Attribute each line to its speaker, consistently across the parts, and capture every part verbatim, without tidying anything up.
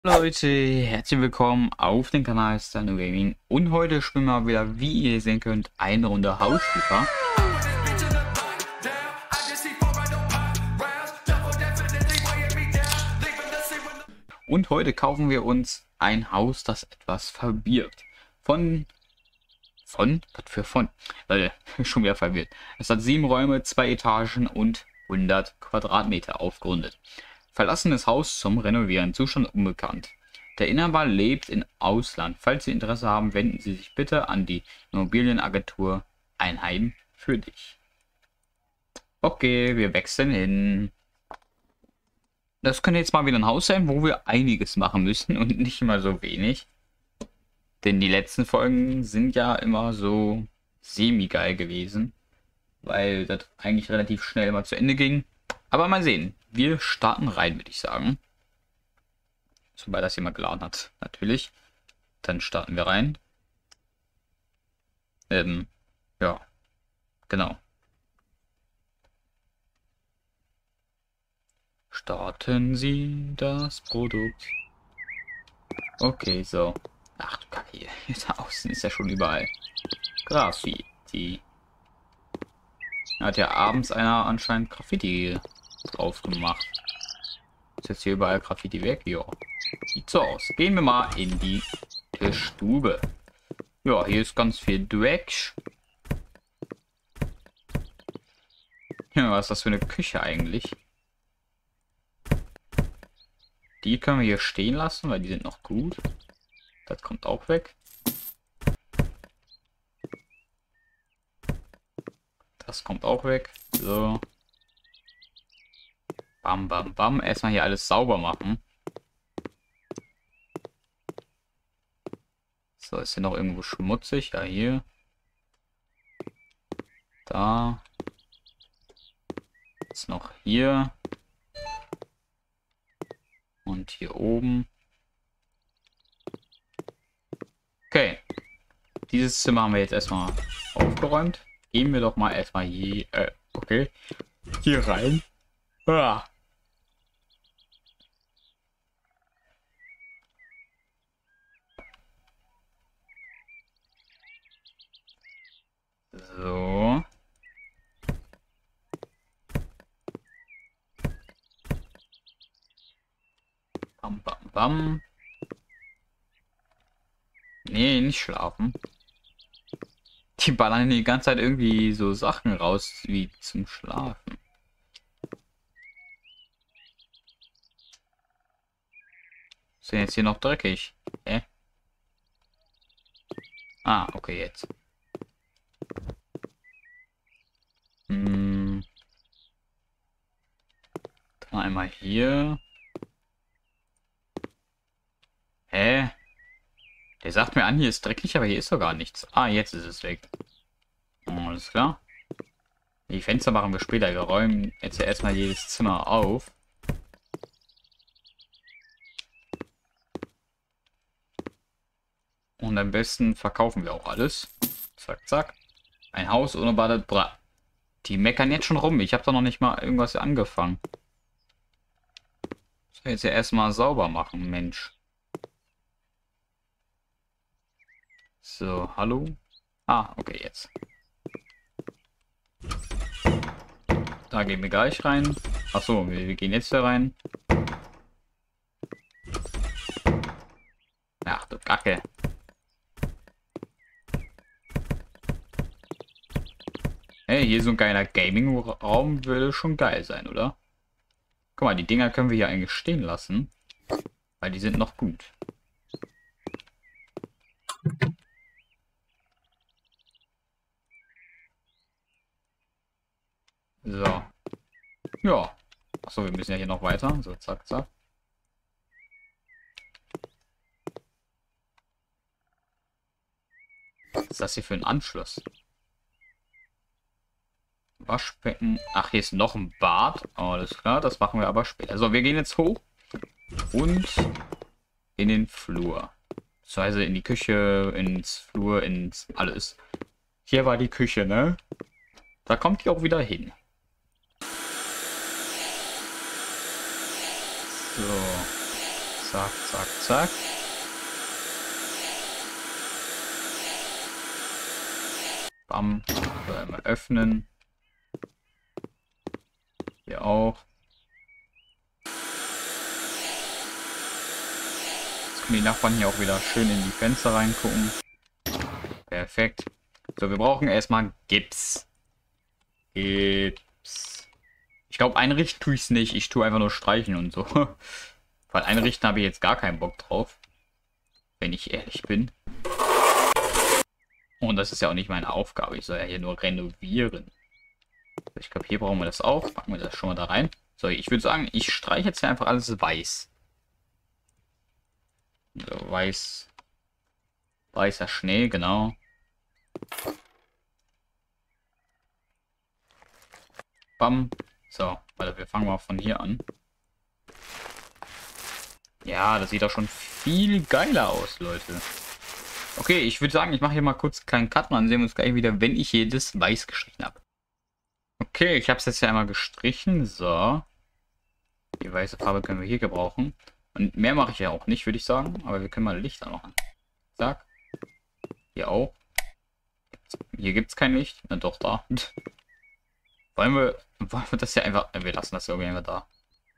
Speaker 1: Leute, herzlich willkommen auf dem Kanal Stano Gaming und heute spielen wir wieder, wie ihr sehen könnt, eine Runde Hausflipper. Und heute kaufen wir uns ein Haus, das etwas verbirgt. Von, von, was für von? Leute, schon wieder verwirrt. Es hat sieben Räume, zwei Etagen und hundert Quadratmeter aufgerundet. Verlassenes Haus zum Renovieren, Zustand unbekannt. Der Inhaber lebt im Ausland. Falls Sie Interesse haben, wenden Sie sich bitte an die Immobilienagentur Ein Heim für dich. Okay, wir wechseln hin. Das könnte jetzt mal wieder ein Haus sein, wo wir einiges machen müssen und nicht immer so wenig. Denn die letzten Folgen sind ja immer so semi-geil gewesen, weil das eigentlich relativ schnell mal zu Ende ging. Aber mal sehen. Wir starten rein, würde ich sagen. Sobald das hier mal geladen hat, natürlich. Dann starten wir rein. Ähm, ja. Genau. Starten Sie das Produkt. Okay, so. Ach du Kacke, hier. Hier da außen ist ja schon überall Graffiti. Hat ja abends einer anscheinend Graffiti drauf gemacht. Ist jetzt hier überall Graffiti weg? Ja. Sieht so aus. Gehen wir mal in die Stube. Ja, hier ist ganz viel Dreck. Ja, was ist das für eine Küche eigentlich? Die können wir hier stehen lassen, weil die sind noch gut. Das kommt auch weg. Das kommt auch weg. So. Bam, bam, bam. Erstmal hier alles sauber machen. So, ist hier noch irgendwo schmutzig? Ja, hier. Da. Ist noch hier. Und hier oben. Okay. Dieses Zimmer haben wir jetzt erstmal aufgeräumt. Gehen wir doch mal erstmal hier. Äh, okay. Hier rein. Ah. So. Bam, bam, bam. Nee, nicht schlafen. Die ballern die ganze Zeit irgendwie so Sachen raus, wie zum Schlafen. Ist denn jetzt hier noch dreckig? Hä? Ah, okay, jetzt. Hm. Dann einmal hier. Hä? Der sagt mir an, hier ist dreckig, aber hier ist doch gar nichts. Ah, jetzt ist es weg. Alles klar. Die Fenster machen wir später. Wir räumen jetzt ja erstmal jedes Zimmer auf. Und am besten verkaufen wir auch alles. Zack, zack. Ein Haus ohne Bad. Bra. Die meckern jetzt schon rum. Ich habe da noch nicht mal irgendwas angefangen. So, jetzt ja erstmal sauber machen, Mensch. So, hallo? Ah, okay, jetzt. Da gehen wir gleich rein. Achso, wir, wir gehen jetzt da rein. Ach du Kacke. Hey, hier so ein geiler Gaming-Raum würde schon geil sein, oder? Guck mal, die Dinger können wir hier eigentlich stehen lassen. Weil die sind noch gut. So. Ja. Achso, wir müssen ja hier noch weiter. So, zack, zack. Was ist das hier für ein Anschluss? Waschbecken. Ach, hier ist noch ein Bad. Oh, alles klar, das machen wir aber später. So, wir gehen jetzt hoch. Und in den Flur. Beziehungsweise in die Küche, ins Flur, ins alles. Hier war die Küche, ne? Da kommt die auch wieder hin. So. zack, zack, zack. Bam. So, einmal öffnen. Hier auch. Jetzt können die Nachbarn hier auch wieder schön in die Fenster reingucken. Perfekt. So, wir brauchen erstmal Gips. Gips. Ich glaube, einrichten tue ich es nicht. Ich tue einfach nur streichen und so. Weil einrichten habe ich jetzt gar keinen Bock drauf. Wenn ich ehrlich bin. Und das ist ja auch nicht meine Aufgabe. Ich soll ja hier nur renovieren. Ich glaube, hier brauchen wir das auch. Packen wir das schon mal da rein. So, ich würde sagen, ich streiche jetzt hier einfach alles weiß. So, weiß. Weißer Schnee, genau. Bam. So, warte, wir fangen mal von hier an. Ja, das sieht doch schon viel geiler aus, Leute. Okay, ich würde sagen, ich mache hier mal kurz einen kleinen Cut. Dann sehen wir uns gleich wieder, wenn ich jedes weiß gestrichen habe. Okay, ich habe es jetzt ja einmal gestrichen. So. Die weiße Farbe können wir hier gebrauchen. Und mehr mache ich ja auch nicht, würde ich sagen. Aber wir können mal Licht anmachen. Zack. Hier auch. Hier gibt es kein Licht. Na doch, da. Wollen wir, wollen wir das ja einfach... Wir lassen das irgendwie einfach da.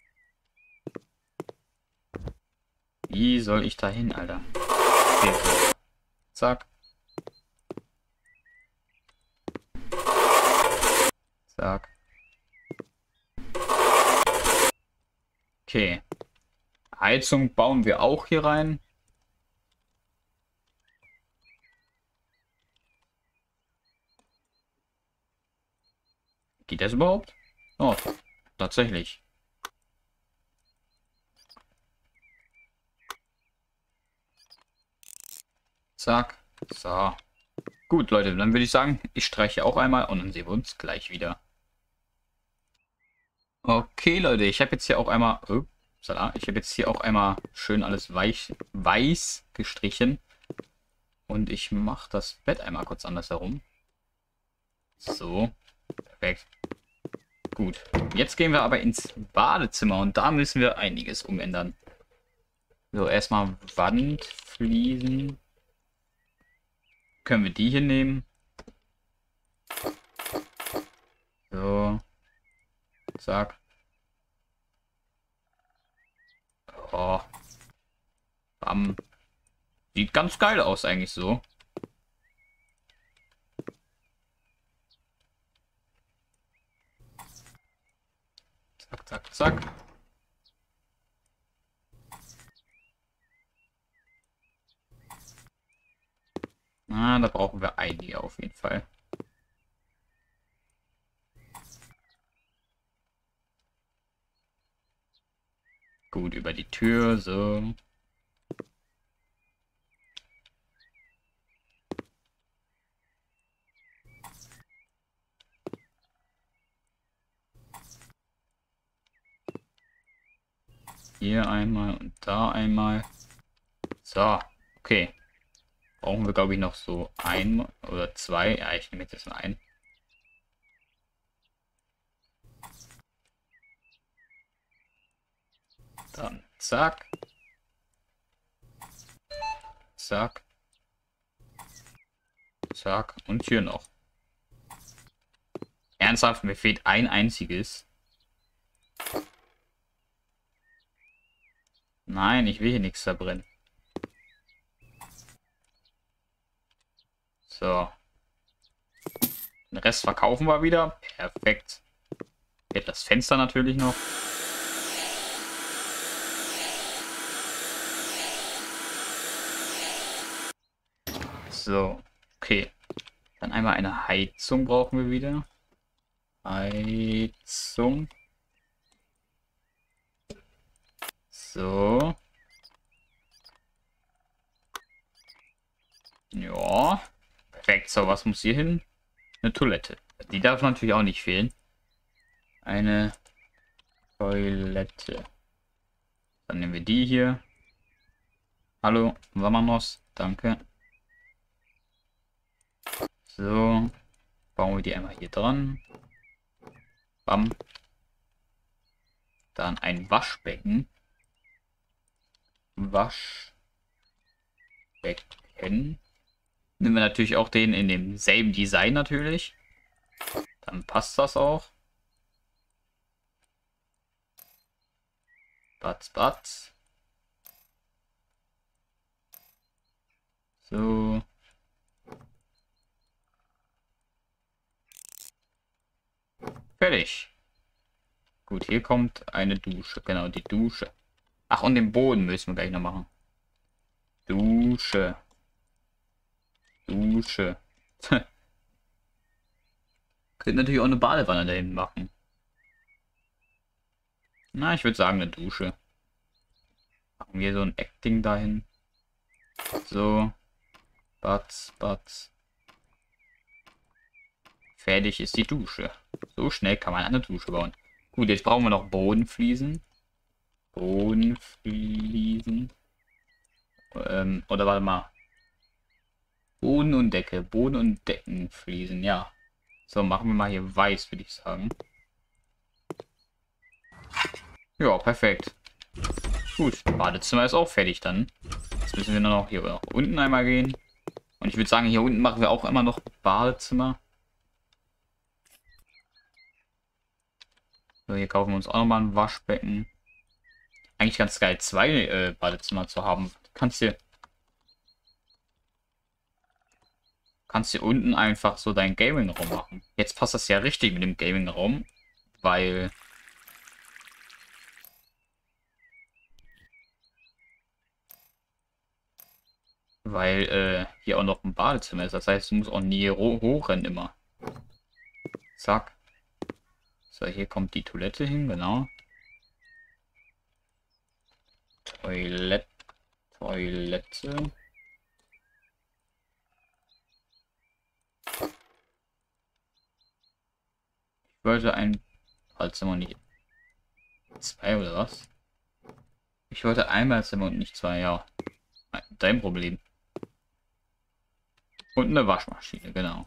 Speaker 1: Wie soll ich da hin, Alter? Okay. Zack. Zack. Okay. Heizung bauen wir auch hier rein. Geht das überhaupt? Oh, tatsächlich. Zack. So. Gut, Leute, dann würde ich sagen, ich streiche auch einmal und dann sehen wir uns gleich wieder. Okay, Leute, ich habe jetzt hier auch einmal... Oh, Salat. Ich habe jetzt hier auch einmal schön alles weich, weiß gestrichen. Und ich mache das Bett einmal kurz anders herum. So. Perfekt. Gut. Jetzt gehen wir aber ins Badezimmer und da müssen wir einiges umändern. So, erstmal Wandfliesen. Können wir die hier nehmen? So. Zack. Oh. Bam. Sieht ganz geil aus eigentlich so. Zack, zack, zack. Ah, da brauchen wir einige auf jeden Fall. Gut, über die Tür, so. Hier einmal und da einmal. So, okay. Brauchen wir, glaube ich, noch so ein oder zwei. Ja, ich nehme jetzt mal ein. Dann zack. Zack. Zack. Und hier noch. Ernsthaft, mir fehlt ein einziges. Nein, ich will hier nichts verbrennen. So. Den Rest verkaufen wir wieder. Perfekt. Jetzt das Fenster natürlich noch. So. Okay. Dann einmal eine Heizung brauchen wir wieder. Heizung. So. Ja. Perfekt. So, was muss hier hin? Eine Toilette. Die darf natürlich auch nicht fehlen. Eine Toilette. Dann nehmen wir die hier. Hallo, Vamanos. Danke. So. Bauen wir die einmal hier dran. Bam. Dann ein Waschbecken. Waschbecken. Nehmen wir natürlich auch den in demselben Design natürlich. Dann passt das auch. Batz, batz. So. Fertig. Gut, hier kommt eine Dusche. Genau, die Dusche. Ach, und den Boden müssen wir gleich noch machen. Dusche. Dusche. Könnte natürlich auch eine Badewanne dahin machen. Na, ich würde sagen eine Dusche. Machen wir so ein Eckding dahin. So. Batz, batz. Fertig ist die Dusche. So schnell kann man eine Dusche bauen. Gut, jetzt brauchen wir noch Bodenfliesen. Bodenfliesen. Ähm, oder warte mal. Boden und Decke. Boden und Deckenfliesen, ja. So, machen wir mal hier weiß, würde ich sagen. Ja, perfekt. Gut, Badezimmer ist auch fertig dann. Jetzt müssen wir nur noch hier noch unten einmal gehen. Und ich würde sagen, hier unten machen wir auch immer noch Badezimmer. So, hier kaufen wir uns auch nochmal ein Waschbecken. Eigentlich ganz geil, zwei äh, Badezimmer zu haben. Du kannst hier... kannst hier unten einfach so deinen Gaming-Raum machen. Jetzt passt das ja richtig mit dem Gaming-Raum, weil... Weil äh, hier auch noch ein Badezimmer ist. Das heißt, du musst auch nie hochrennen immer. Zack. So, hier kommt die Toilette hin, genau. Toilette. Toilette. Ich wollte ein Badezimmer nicht. Zwei oder was? Ich wollte ein Badezimmer und nicht zwei, ja. Dein Problem. Und eine Waschmaschine, genau.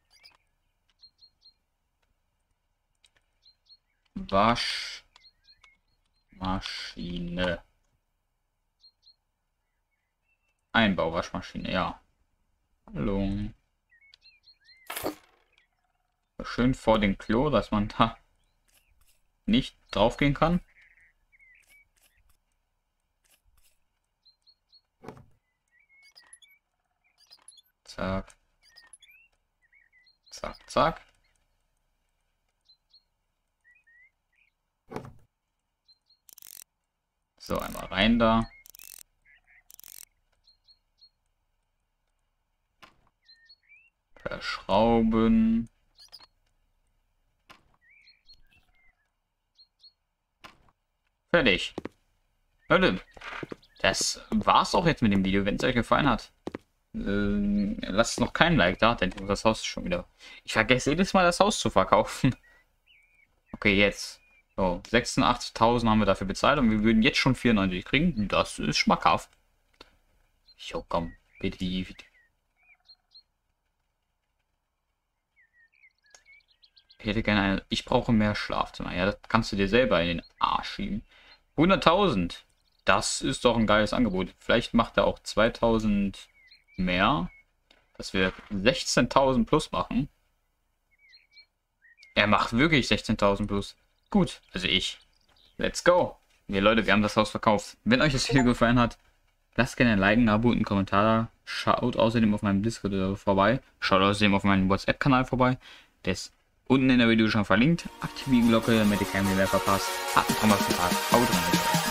Speaker 1: Waschmaschine. Einbauwaschmaschine, ja. Hallo. Schön vor dem Klo, dass man da nicht drauf gehen kann. Zack. Zack, zack. So, einmal rein da. Verschrauben. Fertig. Leute, das war's auch jetzt mit dem Video. Wenn es euch gefallen hat, äh, lasst noch kein Like da, denn das Haus ist schon wieder... Ich vergesse jedes Mal das Haus zu verkaufen. Okay, jetzt. So, sechsundachtzigtausend haben wir dafür bezahlt und wir würden jetzt schon vierundneunzig kriegen. Das ist schmackhaft. Jo, komm, bitte die... Ich hätte gerne eine... Ich brauche mehr Schlafzimmer. Ja, das kannst du dir selber in den Arsch schieben. hunderttausend. Das ist doch ein geiles Angebot. Vielleicht macht er auch zweitausend mehr. Dass wir sechzehntausend plus machen. Er macht wirklich sechzehntausend plus. Gut, also ich. Let's go. Wir Leute, wir haben das Haus verkauft. Wenn euch das Video gefallen hat, lasst gerne ein Like, ein Abo und einen Kommentar da. Schaut außerdem auf meinem Discord vorbei. Schaut außerdem auf meinem WhatsApp-Kanal vorbei. Der ist unten in der Video schon verlinkt. Aktiviert die Glocke, damit ihr keinen mehr verpasst. Habt einen traumhaften Tag. Haut rein.